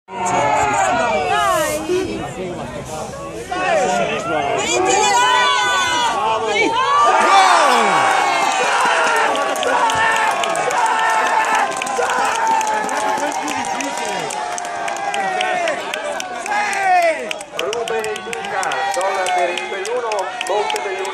Ruben Indica, donna per il 1, Monte del